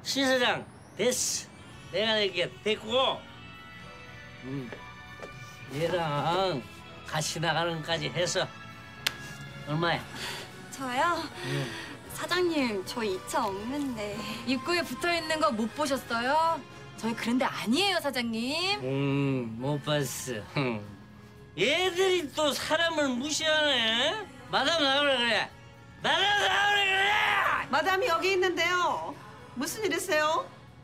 신 사장 됐어. 내가 이렇게 됐고, 얘랑 같이 나가는 것까지 해서 얼마야? 저요? 사장님, 저 2차 없는데. 입구에 붙어있는 거 못 보셨어요? 저희 그런데 아니에요, 사장님. 못 봤어. 얘들이 또 사람을 무시하네. 마담 나오라 그래. 마담 나오라 그래. 마담이 여기 있는데요. 무슨 일이세요?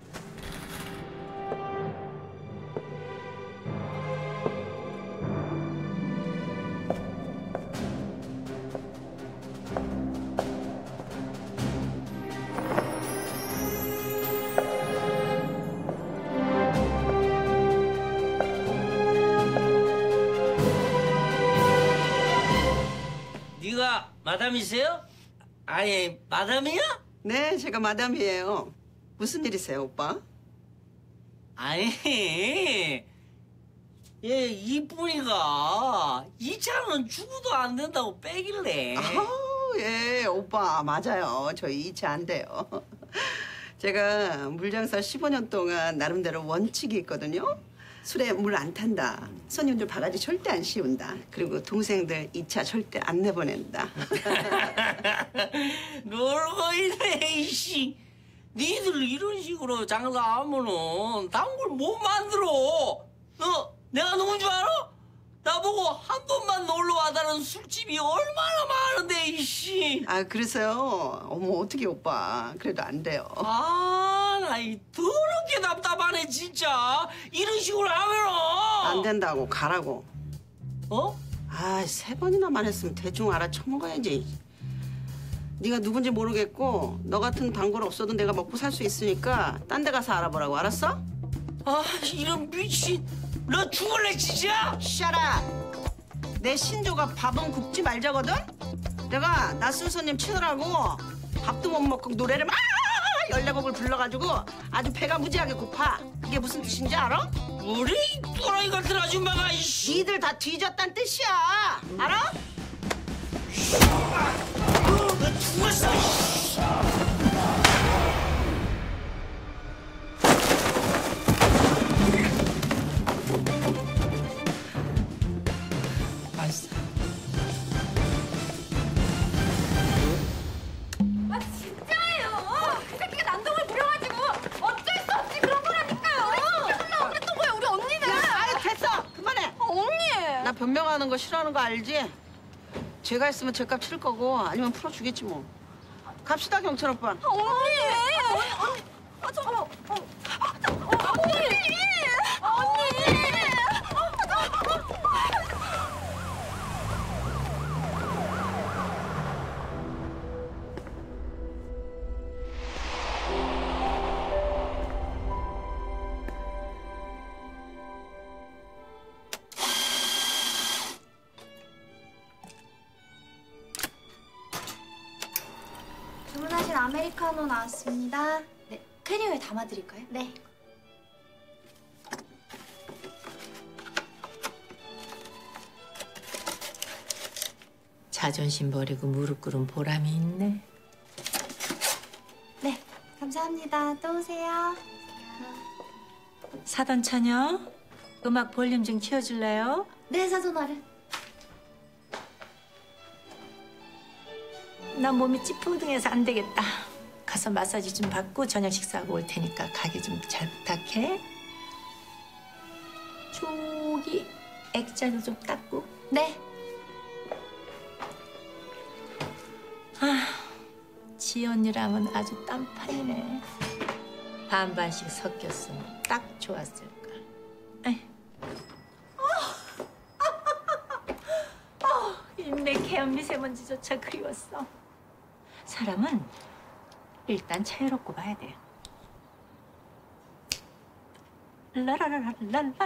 네가 마담이세요? 아니, 마담이야? 네, 제가 마담이에요. 무슨 일이세요, 오빠? 아니, 얘 이쁜이가 이 차는 죽어도 안 된다고 빼길래. 예, 오빠 맞아요. 저희 2차 안 돼요. 제가 물장사 15년 동안 나름대로 원칙이 있거든요. 술에 물 안 탄다. 손님들 바가지 절대 안 씌운다. 그리고 동생들 2차 절대 안 내보낸다. 놀고 있네, 이씨. 니들 이런 식으로 장사하면은 단골 못 만들어. 내가 누군 줄 알아? 나보고 한 번만 놀러 와다는 술집이 얼마나 많은데, 이씨. 아, 그래서요. 어머, 어떻게 오빠. 그래도 안 돼요. 나 이 더럽게 답답하네, 진짜. 이런 식으로 하면은. 안 된다고 가라고. 어? 아, 3번이나 말했으면 대충 알아쳐먹어야지. 네가 누군지 모르겠고 너 같은 단골 없어도 내가 먹고 살 수 있으니까 딴 데 가서 알아보라고. 알았어? 이런 미친. 너 죽을래, 진짜? 샤라! 내 신조가 밥은 굽지 말자거든? 내가 낯선 손님 치느라고 밥도 못 먹고 노래를 막 14곡을 불러가지고 아주 배가 무지하게 고파. 그게 무슨 뜻인지 알아? 우리 또라이 같은 아줌마가, 이씨. 니들 다 뒤졌단 뜻이야. 알아? 너 죽었어, 이씨. 맛있어. 아, 진짜예요. 그 새끼가 난동을 부려가지고 어쩔 수 없이 그런 거라니까요. 끝나고 그랬던 거예요, 우리 언니는. 아유, 됐어. 그만해. 언니. 나 변명하는 거 싫어하는 거 알지? 죄가 있으면 죄값 치를 거고 아니면 풀어주겠지 뭐. 갑시다, 경찰 오빠. 언니. 잠깐만. 언니. 언니. 주문하신 아메리카노 나왔습니다. 네, 캐리어에 담아드릴까요? 네. 자존심 버리고 무릎 꿇은 보람이 있네. 네, 감사합니다. 또 오세요. 사돈 처녀, 음악 볼륨 좀 키워줄래요? 네, 사돈어른. 나 몸이 찌뿌둥해서 안 되겠다. 가서 마사지 좀 받고 저녁 식사하고 올 테니까 가게 좀 잘 부탁해. 저기 액자도 좀 닦고. 네. 지 언니랑은 아주 딴판이네. 반반씩 섞였으면 딱 좋았을까. 에이. 인맥 개연 미세먼지조차 그리웠어. 사람은 일단 자유롭고 봐야 돼. 라라라라라라라.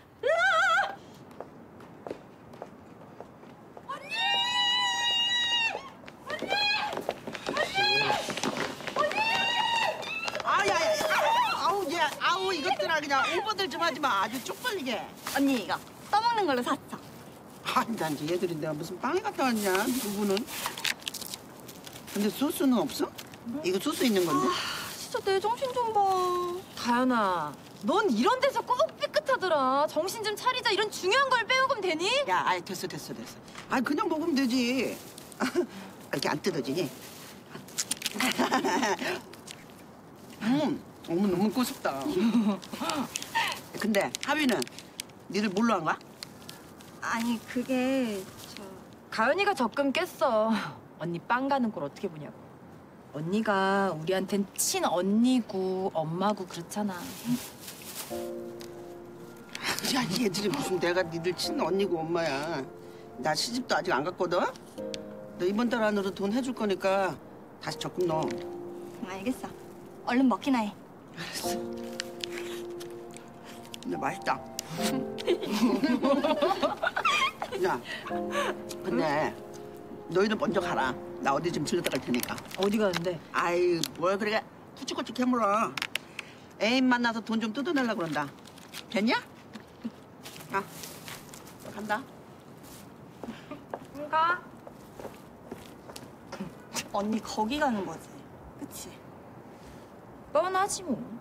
아우 이것들아 그냥 오버들 좀 하지 마. 아주 쪽팔리게. 언니 이거 떠먹는 걸로 샀어. 아니 난 이제 얘들이 내가 무슨 빵에 갔다 왔냐 누구는. 근데 소스는 없어? 이거 소스 있는 건데? 진짜 내 정신 좀 봐. 다현아, 넌 이런 데서 꼭 삐끗하더라. 정신 좀 차리자. 이런 중요한 걸 빼먹으면 되니? 야, 아이 됐어. 아이 그냥 먹으면 되지. 이렇게 안 뜯어지니? 어머 너무 꼬숩다. 근데 하빈은 니들 뭘로 한 거야? 아니, 그게 가연이가 적금 깼어. 언니 빵 가는 걸 어떻게 보냐고. 언니가 우리한텐 친언니고 엄마고 그렇잖아. 야, 이 애들이 무슨 내가 니들 친언니고 엄마야. 나 시집도 아직 안 갔거든? 너 이번 달 안으로 돈 해줄 거니까 다시 적금 넣어. 알겠어. 얼른 먹기나 해. 알았어. 근데 맛있다. 야, 근데 너희들 먼저 가라. 나 어디 좀 들렸다 갈 테니까. 어디 가는데? 아이, 뭘 그래 쿠치쿠치 캐물어. 애인 만나서 돈 좀 뜯어내려고 그런다. 됐냐? 아, 간다. 가. 언니 거기 가는 거지. 그치? 뻔하지 뭐.